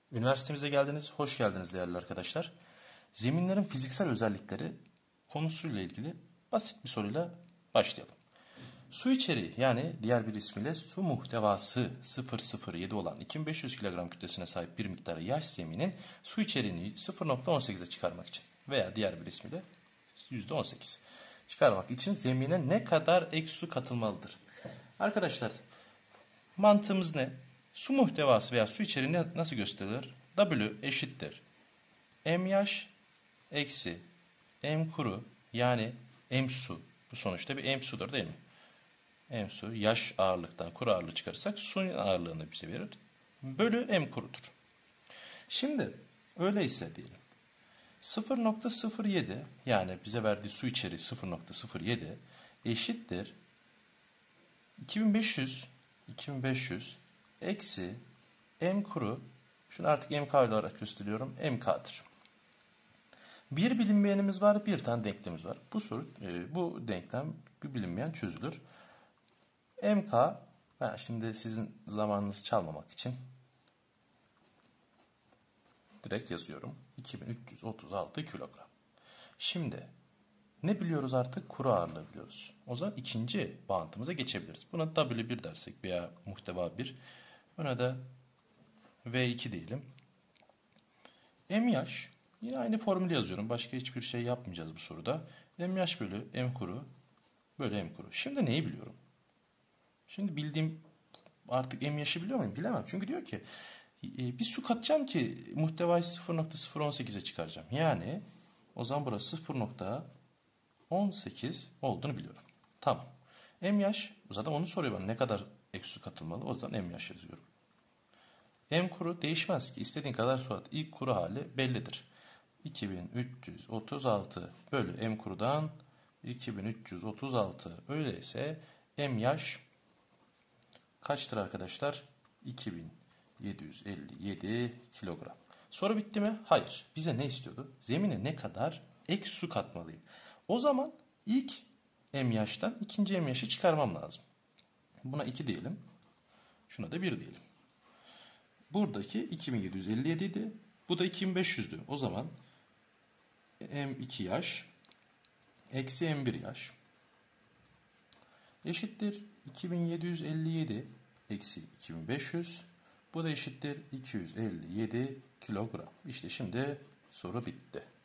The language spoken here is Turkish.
Üniversitemize geldiniz, hoş geldiniz değerli arkadaşlar. Zeminlerin fiziksel özellikleri konusuyla ilgili basit bir soruyla başlayalım. Su içeriği yani diğer bir ismiyle su muhtevası 0,07 olan 2500 kilogram kütlesine sahip bir miktarı yaş zeminin su içeriğini 0,18'e çıkarmak için veya diğer bir ismiyle %18 çıkarmak için zemine ne kadar ek su katılmalıdır? Arkadaşlar mantığımız ne? Su muhtevası veya su içeriği nasıl gösterilir? W eşittir m yaş eksi m kuru yani m su. Bu sonuçta bir m sudur değil mi? M su yaş ağırlıktan kuru ağırlığı çıkarırsak suyun ağırlığını bize verir. Bölü m kurudur. Şimdi öyleyse diyelim. 0,07 yani bize verdiği su içeriği 0,07 eşittir 2500 eksi m kuru, şunu artık mk olarak gösteriyorum, mk'dır. Bir bilinmeyenimiz var, bir tane denklemimiz var. Bu denklem bir bilinmeyen çözülür. Mk, ben şimdi sizin zamanınızı çalmamak için direkt yazıyorum. 2336 kilogram. Şimdi ne biliyoruz artık? Kuru ağırlığı biliyoruz. O zaman ikinci bağıntımıza geçebiliriz. Buna W1 dersek veya muhteva 1. Buna da V2 diyelim. M yaş. Yine aynı formülü yazıyorum. Başka hiçbir şey yapmayacağız bu soruda. M yaş bölü M kuru bölü M kuru. Şimdi neyi biliyorum? Şimdi bildiğim artık M yaşı biliyor muyum? Bilemem. Çünkü diyor ki bir su katacağım ki muhtevayı 0,018'e çıkaracağım. Yani o zaman burası 0,18 olduğunu biliyorum. Tamam. M yaş. Zaten onu soruyor bana. Ne kadar ek su katılmalı? O zaman M yaş yazıyorum. M kuru değişmez ki. İstediğin kadar su at. İlk kuru hali bellidir. 2336 bölü M kurudan 2336. Öyleyse M yaş kaçtır arkadaşlar? 2757 kilogram. Soru bitti mi? Hayır. Bize ne istiyordu? Zemine ne kadar ek su katmalıyım? O zaman ilk M yaştan ikinci M yaşı çıkarmam lazım. Buna 2 diyelim. Şuna da 1 diyelim. Buradaki 2757 idi. Bu da 2500'dü. O zaman M2 yaş eksi M1 yaş eşittir 2757 eksi 2500. Bu da eşittir 257 kilogram. İşte şimdi soru bitti.